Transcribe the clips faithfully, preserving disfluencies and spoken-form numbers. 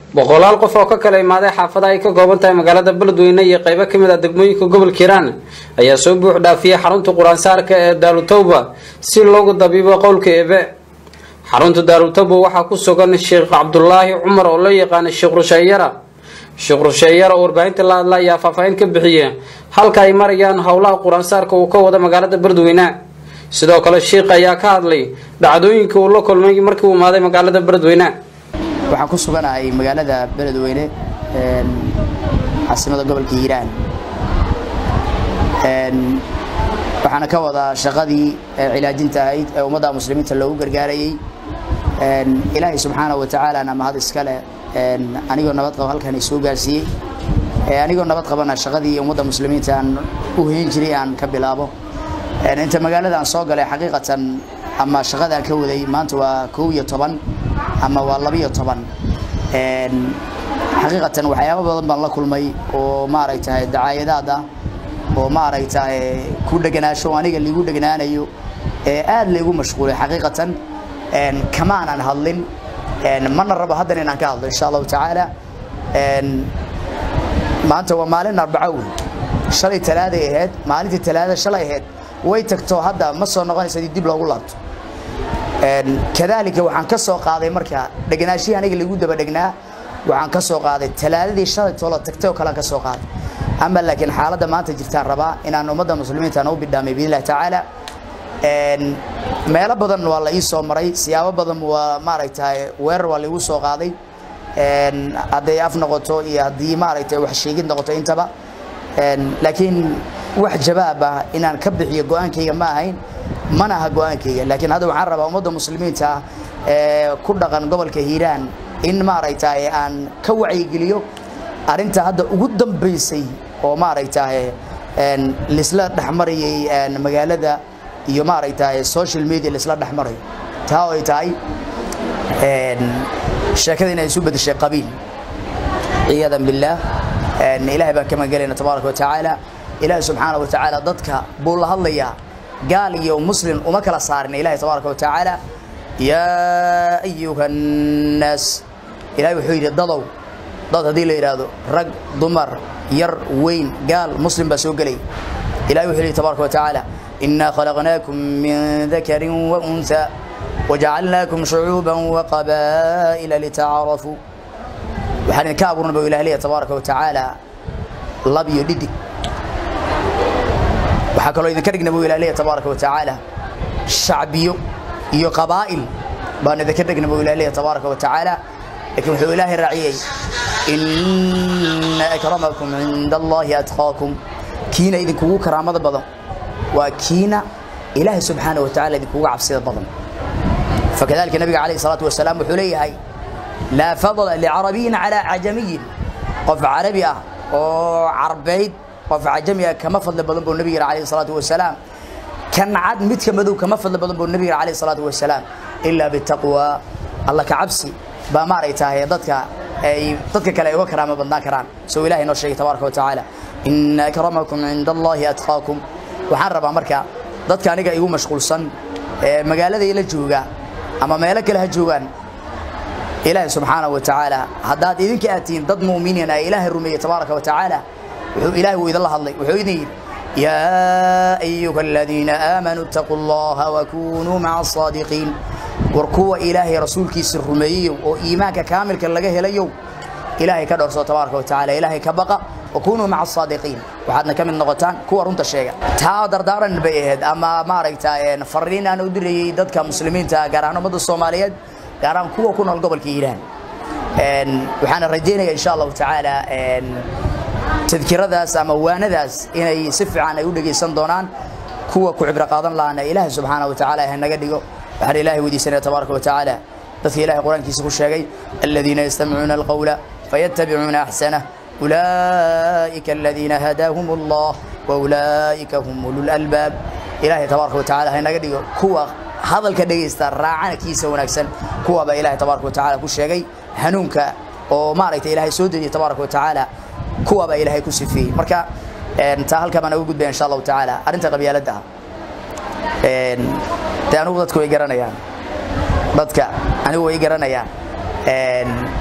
boqolaal qof oo ka kala imaaday xaafadaha ay ka kooban tahay magaalada Beledweyne iyo qaybo kamid ah degmooyinka gobolka Hiiraan ayaa soo buux dhaafiyay xarunta Quraan-saarka ee Daaru Tawba si loogu dabiibo qowlka Eebe. xarunta Daaru Tawba waxaa ku sugan Sheekh Cabdullaahi Cumar oo loo yaqaan Sheekh Rusheeyara. Sheekh Rusheeyara oo warbaahinta la hadlay ayaa faahfaahin ka bixiyay halka ay marayaan howlaha Quraan-saarka oo ka wada magaalada Beledweyne. sidoo kale Sheekh ayaa ka hadlay dhacdooyinka uu la kulmay markii uu imaaday magaalada Beledweyne. waxaan ku suganahay magaalada Beledweyne ee caasimada gobolka Hiiraan ee waxaana ka wada shaqadii cilaajinta ahayd ee ummadda muslimiinta loogu gargaarayay ee Ilaahay subxaanahu wa ta'ala na mahad iska leh ee anigoo nabad qabo halkan ay soo gaarsiiyay ee anigoo nabad qabana shaqadii ummadda muslimiinta aan u heen jiray aan ka bilaabo ee inta magaalada aan soo galay xaqiiqatan ama shaqada aan ka waday maanta waa kow iyo toban ama waa laba iyo toban een xaqiiqatan waxyaabo badan baan la kulmay oo ma aragtay dacaayadaada oo ma aragtay ku dhaganaasho aniga liigu dhaganaanayo ee aad leegu mashquulay xaqiiqatan een kamaan aan hadlin een mana rabo hadan inaan ka hadlo insha Allah ta'ala een maanta waa maalin arbaco shalay talaada ahayd maalintii talaada shalay ahayd way tagto hadda ma soo noqonaysa dib loogu laabto een kadalika waxaan ka soo qaaday marka dhaganaashii aniga lagu daba dhagnaa waxaan ka soo qaaday talaadadii shalay toolo tagtay oo kala ka soo qaaday ama laakiin xaaladda maanta jirtaan rabaa inaan ummadda muslimiinta u bidhaamay billahi ta'ala een meelo badan waa la ii soo maray siyaabo badan waa ma aragtay weer waa la igu soo qaaday een haday af noqoto iyo hadii ma aragtay wax sheegid noqoto intaba een laakiin wax jawaab ah inaan ka bixiyo go'aankayga ma ahayn mana aha go'aankayga laakiin hada waxaan rabaa ummadda muslimiinta ee ku dhaqan gobolka Hiiraan in ma aragtay aan ka wacyi geliyo arinta hadda ugu dambeysay oo ma aragtay een lisla dhaxmariyay een magaalada iyo ma aragtay social media lisla dhaxmaray taa oo ay tahay een sheekada inay isu bedeshay qabiil ciidan billah een ilaahay baa kama galina tabaaraka wa taala ilaahay subhanahu wa taala dadka buu la hadlayaa قال يوم مسلم وما كلا صارنا إلهي تبارك وتعالى يا أيها الناس إلهي وحيد الضضو ضد هذه اللي يرادو رق ضمر ير وين قال مسلم بسوق لي إلهي وحيد تبارك وتعالى إنا خلقناكم من ذكر وأنثى وجعلناكم شعوبا وقبائل لتعارفوا وحن كابرنا بإلهي تبارك وتعالى الله بيدي waxa kale oo idin ka dhignay Ilaahay tabaaraka wa taala shacbiyo iyo qabaa'il baan idin ka dhignay Ilaahay tabaaraka wa taala laakiin wuxuu Ilaahay raaciyay inna akramakum indallahi atqakum kiina idinku karaamada badan waa kiina Ilaahay subhanahu wa taala idinku cabsida badan fakadalika nabiga kaleey salaatu wa salaam wuxuu leeyahay la fadla li arabiyyin ala ajamiyyin qof arabi ah oo arbeed qof ajamiya kama fadla badan buu nabiga kaleey salaatu wa salaam kan cad mid ka madow kama fadla badan buu nabiga kaleey salaatu wa salaam illa bi taqwa Allah ka cabsi ba maaraytahay dadka ay dadka kale ay uga karaama badnaan karaan soo Ilaahay noo sheegay tabaaraka wa taala inna akramakum indallahi atqakum waxaan rabaa marka dadka aniga igu mashquulsan ee magaalada ila jooga ama meelo kale ha joogan Ilaahay subhanahu wa taala hadaad idinka aatiin dad muuminiin ay Ilaahay rumeeyay tabaaraka wa taala wuxuu Ilaahay uu idin la hadlay wuxuu idin ya ayyuhalladheena aamanu taqullaha wa kunu ma'as saadiqiin warkuwa Ilaahay rasuulkiisa rumeeyay oo iimaanka kaamilka laga helayo Ilaahay ka dhorso tabaaraka wa taala Ilaahay ka baqa oo kunu ma'as saadiqiin waxaadna kamid noqotaan kuwa runta sheega taa dardaaran bay ahayd ama ma aragtay fariin aan u dirayay dadka muslimiinta gaar ahaan ummadda Soomaaliyeed gaar ahaan kuwa ku nool gobolka Hiiraan een waxaan rajaynayaa insha Allah ta'ala een تذكرadaas ama waanadaas inay si fiican ay u dhageysan doonaan kuwa ku cibra qaadan laana Ilaahay subhanahu wa ta'ala ha naga dhigo waxa Ilaahay wadiisanay tabaaraka wa ta'ala dadka Ilaahay quraankiisa ku sheegay alladheena yastami'una alqawla fayattabi'una ahsana ulaa'ika alladheena hadahumullah wa ulaa'ika humul albab Ilaahay tabaaraka wa ta'ala ha naga dhigo kuwa hadalka dhageysta raacankiisa wanaagsan kuwa ba Ilaahay tabaaraka wa ta'ala ku sheegay hanuunka oo maaraytay Ilaahay soo deeyay tabaaraka wa ta'ala kuwa ba Ilaahay ku sifeeyay marka een taa halka baan ugu gudbay insha Allah ta'ala arinta qabyaalada een taanu dadku way garanayaan dadka anigu way garanayaan een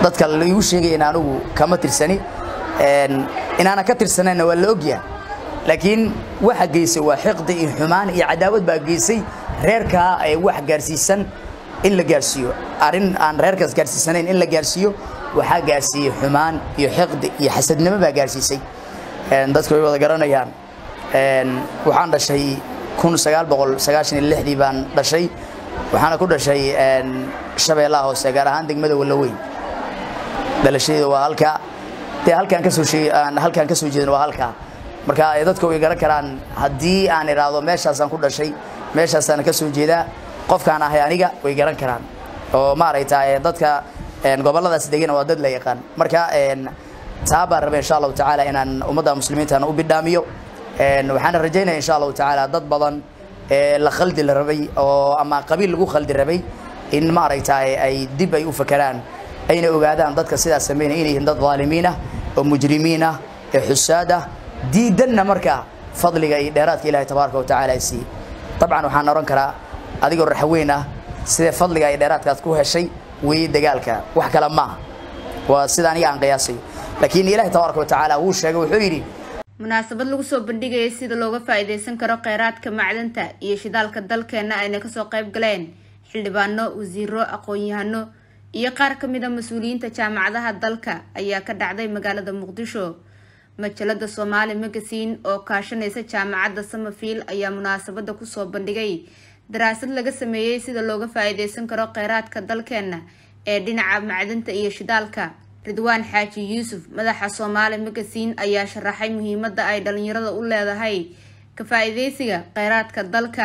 dadka la igu sheegay in anigu kama tirsani een inaana ka tirsanayna waa la ogyahay laakiin waxa geysay waa xiqdi iyo xumaan iyo cadaawad baa geysay reerka ay wax gaarsiisan in la gaarsiiyo arin aan reerkaas gaarsiisanayn in la gaarsiiyo waxa gaarsiiyay xumaan iyo xiqdi iyo xasadnimo baa gaarsiisay een dadku way wada garanayaan een waxaan dhashay kun sagaal boqol sagaashan iyo lix baan dhashay waxaana ku dhashay een Shabeellaha Hoose gaar ahaan degmada Walaweyn dalashayda waa halka te halkaan ka soo sheeyay halkaan ka soo jeedin waa halka marka ay dadku way garan karaan hadii aan iraado meeshaas aan ku dhashay meeshaas aan ka soo jeedaa qofkaan ahay aniga way garan karaan oo ma aragtay dadka een goboladaas degan waa dad la yaqaan marka een taaba rabay insha Allah taala inaan ummadda muslimiinta u bidhaamiyo een waxaan rajaynayaa insha Allah taala dad badan ee la khaldi la rabay oo ama qabiil lagu khaldi rabay in ma aragtay ay dib ay u fakaraan ayna ogaadaan dadka sidaas sameeyay inay yihiin dad zaalimiin ah oo mujrimiin ah ee xusaada diidanna marka fadliga iyo dheeraadka Ilaahay tabaaraka wa taala si طبعا waxaan oran karaa adigoo raxweyn ah sida fadliga ay dheeraadkaas ku heshay way dagaalka wax kala ma waa sida aniga aan qiyaasay laakiin Ilaahay tabaaraka wa taala uu sheegay wuxuu yiri munaasabad lagu soo bandhigay sida looga faa'iideysan karo kheyraadka macdanta iyo shidaalka dalkeena ayna ka soo qayb galeen xildhibaano wasiiro aqoon-yahano iyo qaar kamid ah mas'uuliyiinta jaamacadaha dalka ayaa ka dhacday magaalada Muqdisho majalada Somali Magazine oo kaashanaysa jaamacadda Samafield ayaa munaasabada ku soo bandhigay daraasad laga sameeyay sida looga faa'iideysan karo kheyraadka dalkeena ee dhinaca macdanta iyo shidaalka Ridwaan Xaaji Yuusuf madaxa Somali Magazine ayaa sharaxay muhiimadda ay dhalinyarada u leedahay ka faa'iideysiga kheyraadka dalka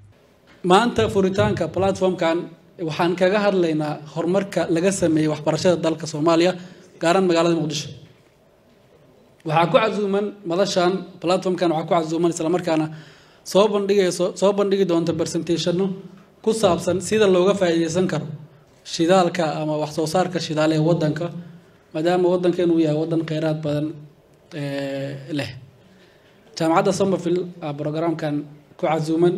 maanta furitaanka platformkan waxaan kaga hadlaynaa horumarka laga sameeyay waxbarashada dalka Soomaaliya gaar ahaan magaalada Muqdisho waxa ku casuuman madashan platformkan waxa ku casuuman isla markaana soo bandhigayso soo bandhigi doonta presentation ku saabsan sida looga faa'iideysan karo shidaalka ama wax soo saarka shidaal ee wadanka maadaama wadankeenu yahay wadan kheyraad badan ee leh jaamacadda Samafield programkan ku casuuman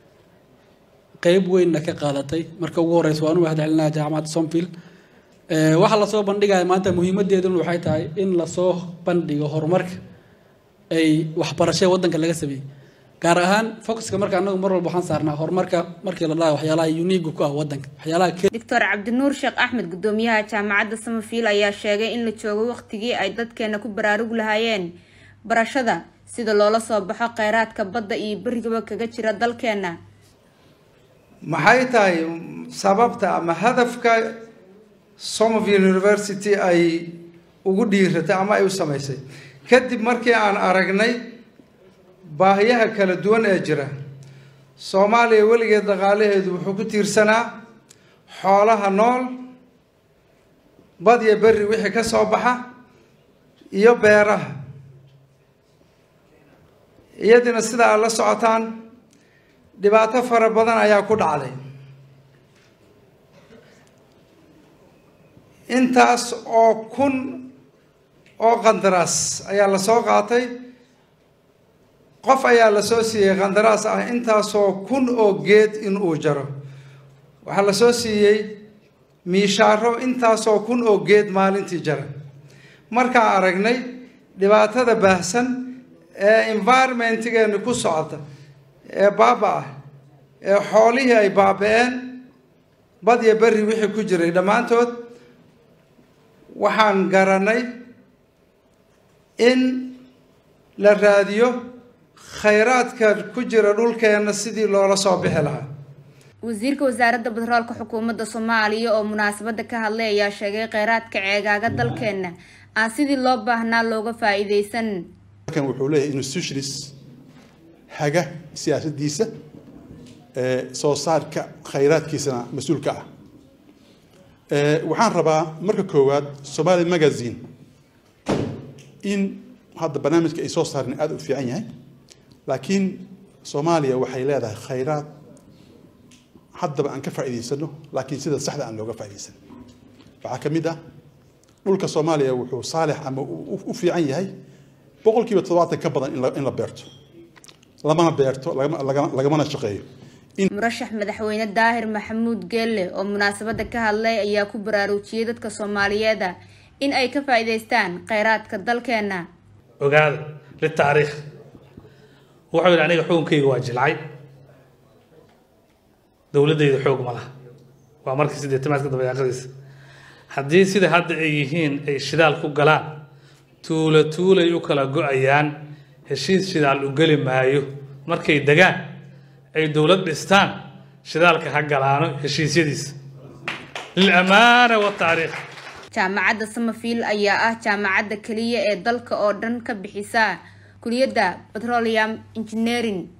qayb weyn ka qaadatay marka ugu horeyso waan u hadalnaa jaamacadda Samafield ee waxa la soo bandhigay maanta muhiimadeedu waxay tahay in la soo bandhigo horumarka ay waxbarashada wadanka laga sameeyay gaar ahaan focuska marka anagu mar walba waxaan saarnaa horumarka markii la dhaayo waxyaalaha unique ku ah wadanka waxyaalaha Doctor Cabdinuur Sheekh Axmed gudoomiyaha jaamacadda Samafield ayaa sheegay in la joogo waqtigii ay dadkeena ku baraarug lahaayeen barashada sida loola soo baxo kheyraadka badda iyo bariga kaga jira dalkeena maxay tahay sababta ama hadafka Samafield University ay ugu dhiiratay ama ay u sameysay kadib markii aan aragnay baahiyaha kala duwan ee jira Soomaaliya waligeed dhaqaalaheedu wuxuu ku tiirsanaa xoolaha nool bad iyo bari wixii ka soo baxa iyo beeraha iyadina sida ay la socotaan dhibaato fara badan ayaa ku dhacday intaas oo kun oo qandaraas ayaa la soo qaatay qof ayaa la soo siiyay qandaraas ah intaas oo kun oo geed in uu jaro waxa la soo siiyay miishaaro intaas oo kun oo geed maalintii jara marka aragnay dhibaatada baahsan ee environment-geena ku socota ee baaba ah ee xoolihii ay baabeen bad iyo bari wixii ku jiray dhamaantood waxaan garanay in la raadiyo kheyraadka ku jira dhulkeena sidii loola soo bixi lahaa wasiirka wasaaradda batroolka xukuumadda Soomaaliya oo munaasabada ka hadlay ayaa sheegay kheyraadka ceegaaga dalkeena aan sidii loo baahnaa looga faa'iideysan kan wuxuu leeyahay institutions haga siyaasaddiisa ee soo saarka kheyraadkiisana mas'uulka ah ee waxaan rabaa marka koowaad Somali Magazine in hadda barnaamijka ay soo saarnay aad u fiican yahay laakiin Soomaaliya waxay leedahay kheyraad haddaba aan ka faa'iideysano laakiin sida saxda aan looga faa'iideysan waxa kamid ah dhulka Soomaaliya wuxuu saalix ama u fiican yahay boqolkiiba toddobaatan ka badan in la beerto lamana beerto lagama shaqeeyo murashax madaxweyne daahir maxamuud geelle oo munaasabada ka hadlay ayaa ku baraarujiyay dadka Soomaaliyeed in ay ka faa'iideystaan kheyraadka dalkeena ogaada li taariikh wuxuu yiri aniga xukunkayga waa jilcay dawladdeedu xoog ma laha waa markii sideetamaadka dabayaaqadiisa haddii sida hadda ay yihiin ay shidaal ku galaan tuula tuulay u kala go'ayaan heshiis shidaal u gali maayo markay degaan ay dawlad dhistaan shidaalka ha galaano heshiisyadiisa lilamaana wa taariikh jaamacadda Samafield ayaa ah jaamacadda kaliya ee dalka oo dhan ka bixisa kuliyadda petroleum engineering